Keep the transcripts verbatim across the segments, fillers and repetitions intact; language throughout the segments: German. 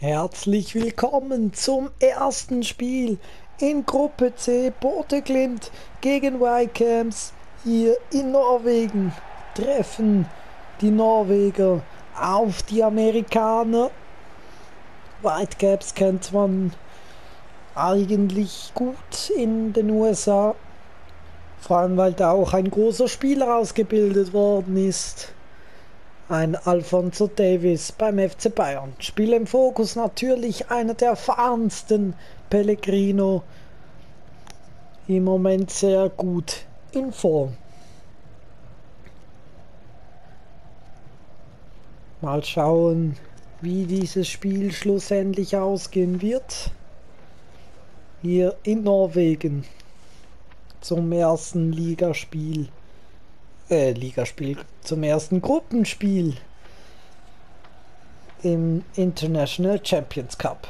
Herzlich willkommen zum ersten Spiel in Gruppe C. Bodø/Glimt gegen Whitecaps hier in Norwegen. Treffen die Norweger auf die Amerikaner. Whitecaps kennt man eigentlich gut in den U S A. Vor allem, weil da auch ein großer Spieler ausgebildet worden ist. Ein Alphonso Davies beim F C Bayern. Spiel im Fokus natürlich einer der erfahrensten, Pellegrino. Im Moment sehr gut in Form. Mal schauen, wie dieses Spiel schlussendlich ausgehen wird. Hier in Norwegen zum ersten Ligaspiel. Äh, Ligaspiel, zum ersten Gruppenspiel im International Champions Cup.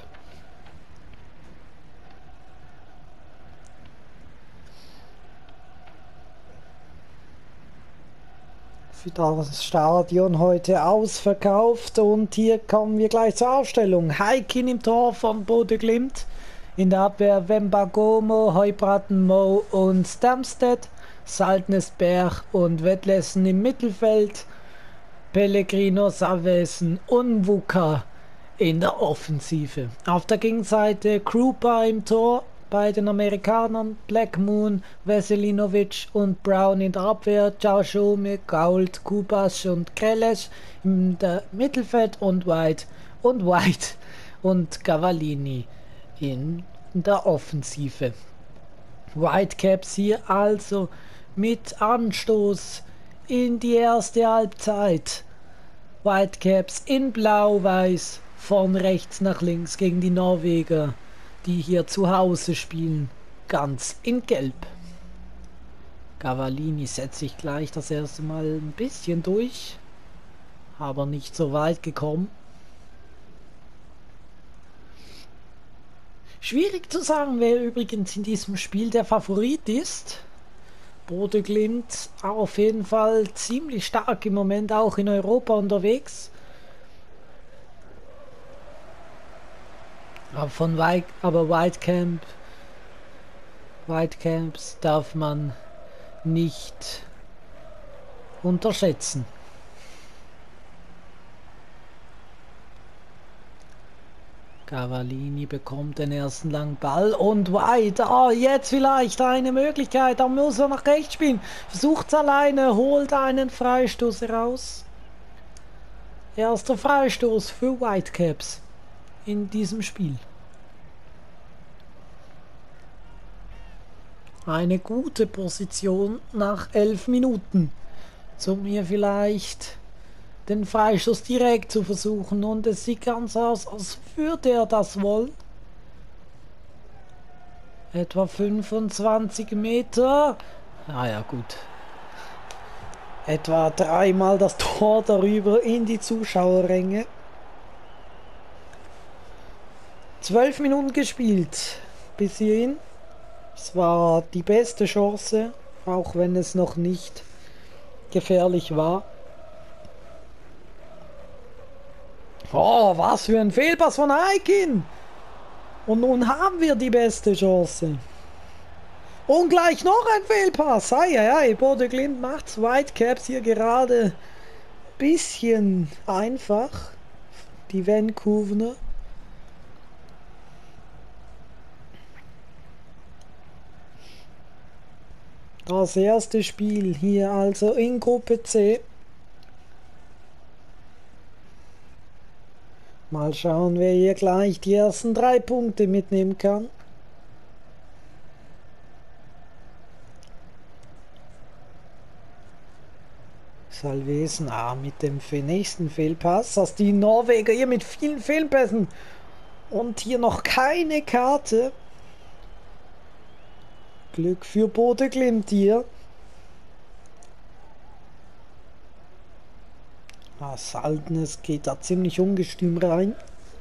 Für das Stadion heute ausverkauft und hier kommen wir gleich zur Aufstellung. Heikin im Tor von Bodø/Glimt, in der Abwehr Wemba-Gomo, Høybråten, Mo und Stamstedt. Saltnes, Berg und Vetlesen im Mittelfeld, Pellegrino, Savesen und Wuka in der Offensive. Auf der Gegenseite Krupa im Tor bei den Amerikanern, Black Moon, Veselinovic und Brown in der Abwehr, Caoimhe, Gault, Kubas und Kreles im Mittelfeld und White und White und Cavallini in der Offensive. Whitecaps hier also mit Anstoß in die erste Halbzeit. Whitecaps in Blau-Weiß von rechts nach links gegen die Norweger, die hier zu Hause spielen, ganz in Gelb. Cavallini setzt sich gleich das erste Mal ein bisschen durch, aber nicht so weit gekommen. Schwierig zu sagen, wer übrigens in diesem Spiel der Favorit ist. Bodø/Glimt auf jeden Fall ziemlich stark im Moment auch in Europa unterwegs. Aber von White, aber Whitecamp, Whitecaps darf man nicht unterschätzen. Cavallini bekommt den ersten langen Ball und White, oh, jetzt vielleicht eine Möglichkeit, da muss er nach rechts spielen, versucht es alleine, holt einen Freistoß raus. Erster Freistoß für Whitecaps in diesem Spiel. Eine gute Position nach elf Minuten, um hier vielleicht den Freistoß direkt zu versuchen, und es sieht ganz aus, als würde er das wollen. Etwa fünfundzwanzig Meter. Ah ja, gut. Etwa dreimal das Tor darüber in die Zuschauerränge. Zwölf Minuten gespielt bis hierhin. Es war die beste Chance, auch wenn es noch nicht gefährlich war. Oh, was für ein Fehlpass von Heikin! Und nun haben wir die beste Chance. Und gleich noch ein Fehlpass. Ei, ei, ei. Bodø/Glimt macht Whitecaps hier gerade ein bisschen einfach. Die Vancouverer. Das erste Spiel hier also in Gruppe C. Mal schauen, wer hier gleich die ersten drei Punkte mitnehmen kann. Salvesen, ah, mit dem nächsten Fehlpass, dass die Norweger hier mit vielen Fehlpässen und hier noch keine Karte. Glück für Bodø/Glimt hier. Ah, Saltnes geht da ziemlich ungestüm rein.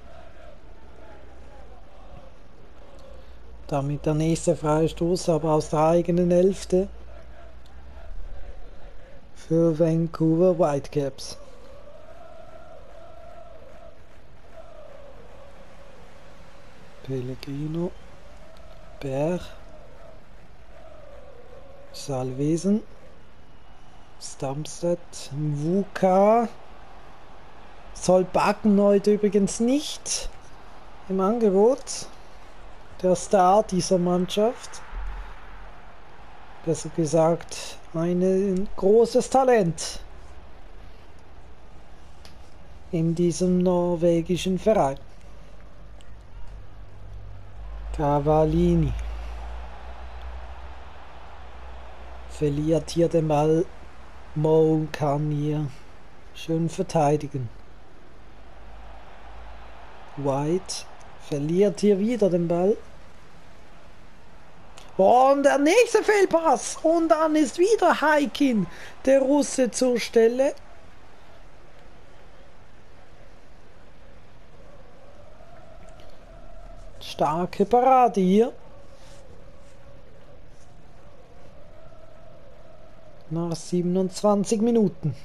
Damit der nächste Freistoß, aber aus der eigenen Hälfte für Vancouver Whitecaps. Pellegrino, Berg, Salvesen, Stamstedt, Wuka. Soll backen heute übrigens nicht im Angebot. Der Star dieser Mannschaft. Besser gesagt, ein großes Talent in diesem norwegischen Verein. Cavallini verliert hier den Ball. Mo kann hier schön verteidigen. White verliert hier wieder den Ball. Und der nächste Fehlpass. Und dann ist wieder Haikin, der Russe, zur Stelle. Starke Parade hier. Nach siebenundzwanzig Minuten.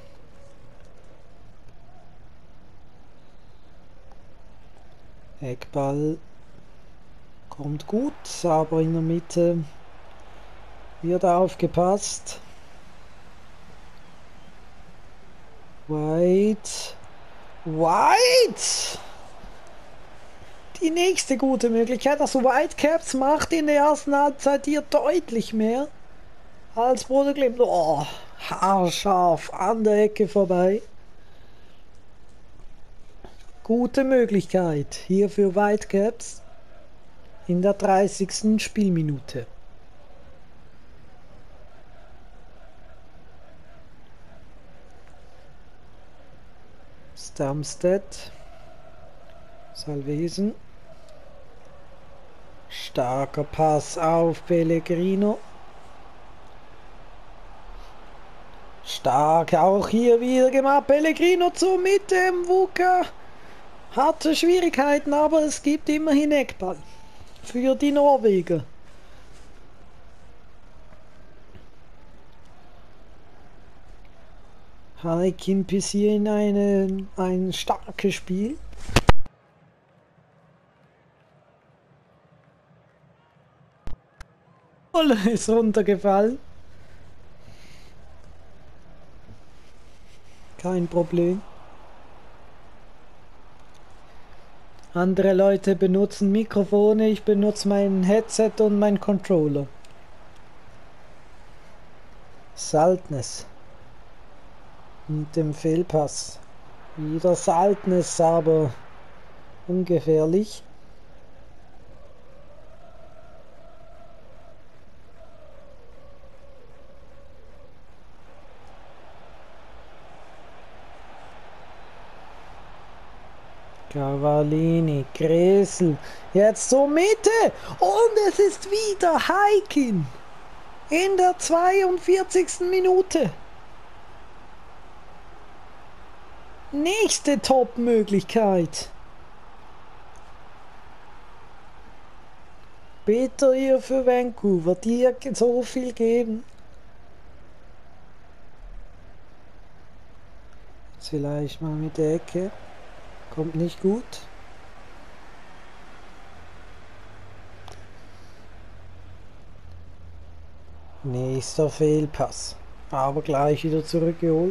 Eckball kommt gut, aber in der Mitte wird aufgepasst. White. White! Die nächste gute Möglichkeit. Also Whitecaps macht in der ersten Halbzeit hier deutlich mehr als Bode Glimt. Oh, haarscharf an der Ecke vorbei. Gute Möglichkeit hier für Whitecaps in der dreißigsten Spielminute. Stamstedt, Salvesen, starker Pass auf Pellegrino. Stark auch hier wieder gemacht. Pellegrino zur Mitte im Wuka. Hatte Schwierigkeiten, aber es gibt immerhin Eckball für die Norweger. Haikin bis hier in eine, ein starkes Spiel. Ist runtergefallen. Kein Problem. Andere Leute benutzen Mikrofone, ich benutze mein Headset und mein Controller. Saltnes. Mit dem Fehlpass. Wieder Saltnes, aber ungefährlich. Cavallini, Gräsel, jetzt zur Mitte und es ist wieder Haikin in der zweiundvierzigsten Minute. Nächste Top-Möglichkeit. Bitter hier für Vancouver, die hier so viel geben. Jetzt vielleicht mal mit der Ecke. Kommt nicht gut. Nächster Fehlpass. Aber gleich wieder zurückgeholt.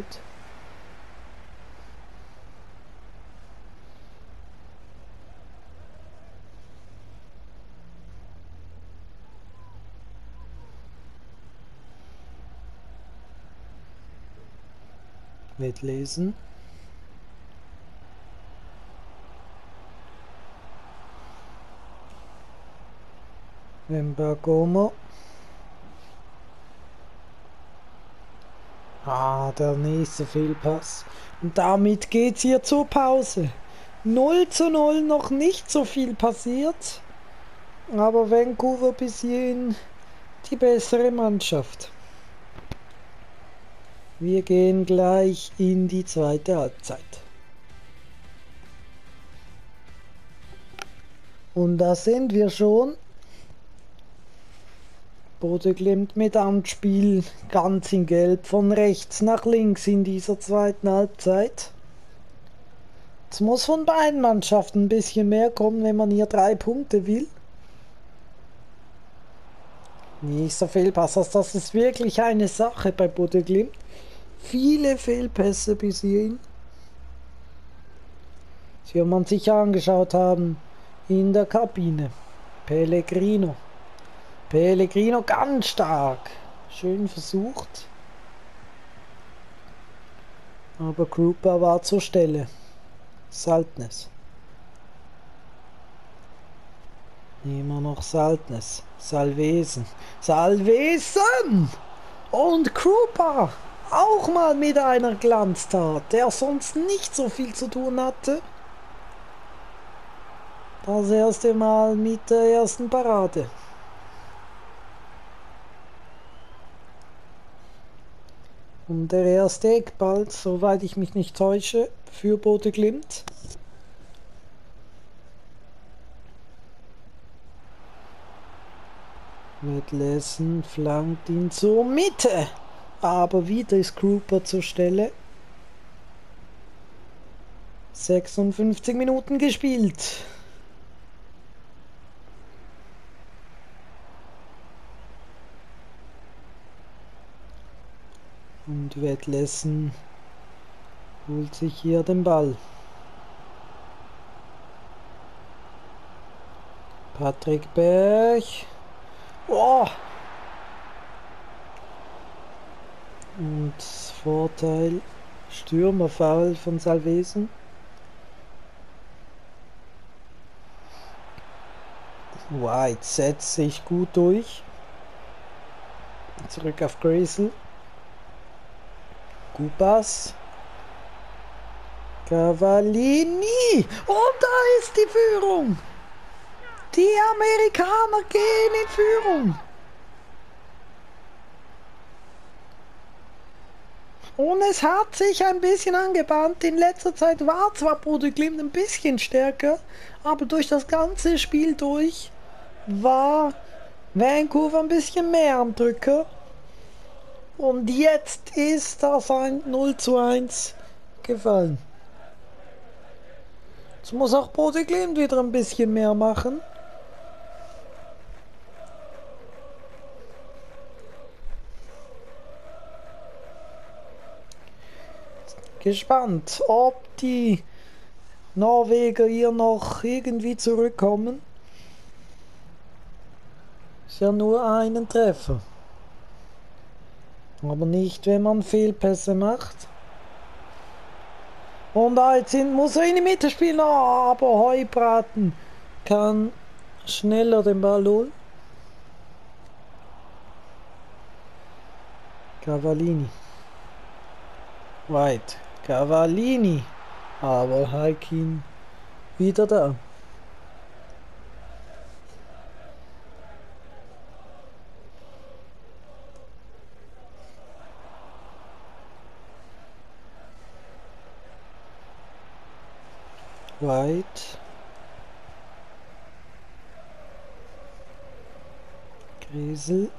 Mitlesen. Wembagomo. Ah, der nächste Fehlpass. Und damit geht's hier zur Pause. null zu null, noch nicht so viel passiert. Aber Vancouver bis hierhin die bessere Mannschaft. Wir gehen gleich in die zweite Halbzeit. Und da sind wir schon. Bode Glimt mit Anspiel ganz in Gelb von rechts nach links in dieser zweiten Halbzeit. Es muss von beiden Mannschaften ein bisschen mehr kommen, wenn man hier drei Punkte will. Nächster Fehlpass, also das ist wirklich eine Sache bei Bodo Glimt. Viele Fehlpässe bis hierhin. Das wird man sich angeschaut haben in der Kabine. Pellegrino. Pellegrino ganz stark. Schön versucht. Aber Krupa war zur Stelle. Saltnes. Immer noch Saltnes. Salvesen. Salvesen! Und Krupa! Auch mal mit einer Glanztat, der sonst nicht so viel zu tun hatte. Das erste Mal mit der ersten Parade. Und der erste Eckball, soweit ich mich nicht täusche, für Bodo Glimt. Vedlesen flankt ihn zur Mitte. Aber wieder ist Krupa zur Stelle. sechsundfünfzig Minuten gespielt. Und Vedlesen holt sich hier den Ball. Patrick Berg. Oh! Und Vorteil Stürmerfoul von Salvesen. White setzt sich gut durch. Zurück auf Grayson. Gupas. Cavallini. Und da ist die Führung. Die Amerikaner gehen in Führung. Und es hat sich ein bisschen angebahnt. In letzter Zeit war zwar Bodo Glimt ein bisschen stärker, aber durch das ganze Spiel durch war Vancouver ein bisschen mehr am Drücker. Und jetzt ist das ein null zu eins gefallen. Jetzt muss auch Bodo Glimt wieder ein bisschen mehr machen. Gespannt, ob die Norweger hier noch irgendwie zurückkommen. Ist ja nur einen Treffer. Aber nicht, wenn man Fehlpässe macht. Und da jetzt sind, muss er in die Mitte spielen. Oh, aber Heubraten kann schneller den Ball holen. Cavallini. White. Cavallini. Aber Heikin wieder da. White. Grisel.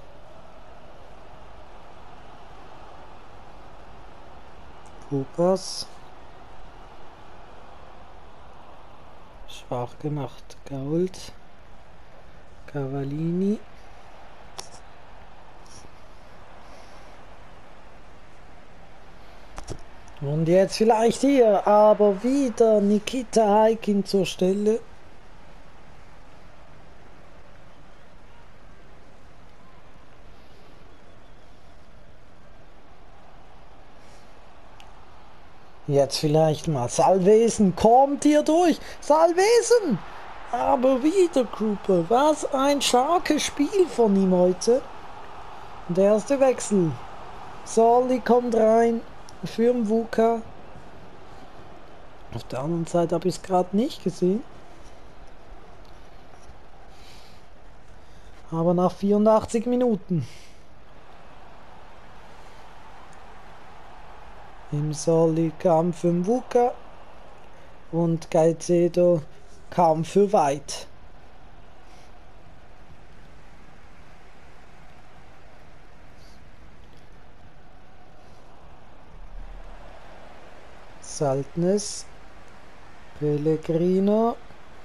Kupas. Schwach gemacht. Gault. Cavallini. Und jetzt vielleicht hier, aber wieder Nikita Heikin zur Stelle. Jetzt vielleicht mal Salvesen, kommt hier durch. Salvesen! Aber wieder Krupa. Was ein starkes Spiel von ihm heute. Und der erste Wechsel. Solly kommt rein für Mvuka. Auf der anderen Seite habe ich es gerade nicht gesehen. Aber nach vierundachtzig Minuten. Im Solly kam für Mvuka und Caicedo kam für White. Saltnes. Pellegrino.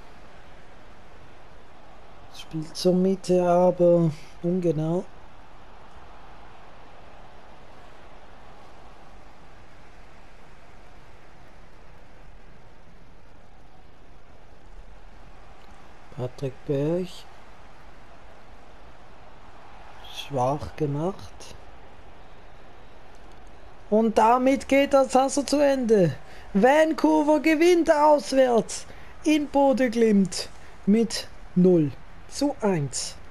Spielt zur Mitte, aber ungenau. Patrick Berg. Schwach gemacht. Und damit geht das also zu Ende. Vancouver gewinnt auswärts in Bodeglimt mit null zu eins.